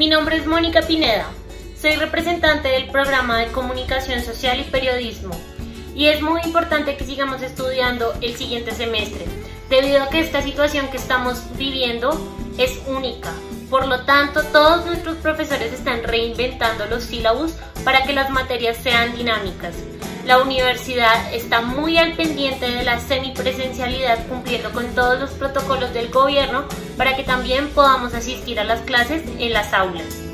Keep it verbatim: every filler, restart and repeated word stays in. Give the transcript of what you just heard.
Mi nombre es Mónica Pineda, soy representante del programa de Comunicación Social y Periodismo y es muy importante que sigamos estudiando el siguiente semestre, debido a que esta situación que estamos viviendo es única. Por lo tanto, todos nuestros profesores están reinventando los sílabus para que las materias sean dinámicas. La universidad está muy al pendiente de la semipresencialidad, cumpliendo con todos los protocolos del gobierno para que también podamos asistir a las clases en las aulas.